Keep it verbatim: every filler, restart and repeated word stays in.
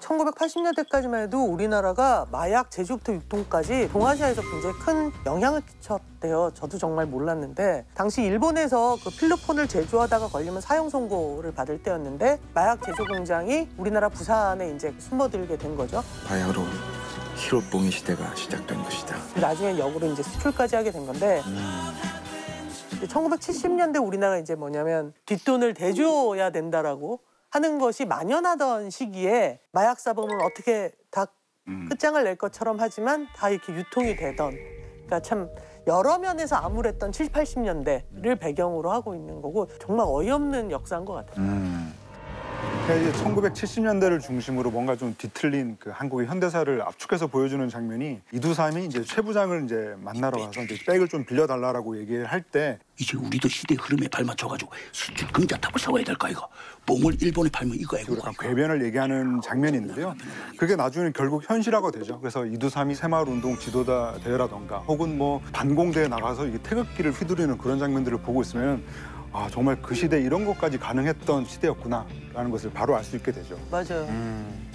천구백팔십 년대까지만 해도 우리나라가 마약 제조부터 유통까지 동아시아에서 굉장히 큰 영향을 끼쳤대요. 저도 정말 몰랐는데 당시 일본에서 그 필로폰을 제조하다가 걸리면 사형 선고를 받을 때였는데 마약 제조 공장이 우리나라 부산에 이제 숨어들게 된 거죠. 바야흐로 히로뽕의 시대가 시작된 것이다. 나중에 역으로 이제 수출까지 하게 된 건데 음. 천구백칠십 년대 우리나라가 이제 뭐냐면 뒷돈을 대줘야 된다라고 하는 것이 만연하던 시기에 마약 사범은 어떻게 다 음. 끝장을 낼 것처럼 하지만 다 이렇게 유통이 되던 그러니까 참 여러 면에서 암울했던 칠십, 팔십 년대를 배경으로 하고 있는 거고 정말 어이없는 역사인 것 같아요. 음. 그러니까 이제 천구백칠십 년대를 중심으로 뭔가 좀 뒤틀린 그 한국의 현대사를 압축해서 보여주는 장면이 이두삼이 이제 최 부장을 이제 만나러 가서 이제 백을 좀 빌려달라고 얘기를 할 때 이제 우리도 시대 흐름에 발맞춰가지고 수출 금자탑을 세워야 될까 이거. 뽕을 일본에 팔면 이거 이거. 약간 궤변을 얘기하는 장면이 있는데요. 그게 나중에 결국 현실화가 되죠. 그래서 이두삼이 새마을운동 지도자 대회라던가 혹은 뭐 반공대에 나가서 이게 태극기를 휘두르는 그런 장면들을 보고 있으면 아 정말 그 시대 이런 것까지 가능했던 시대였구나라는 것을 바로 알 수 있게 되죠. 맞아요. 음.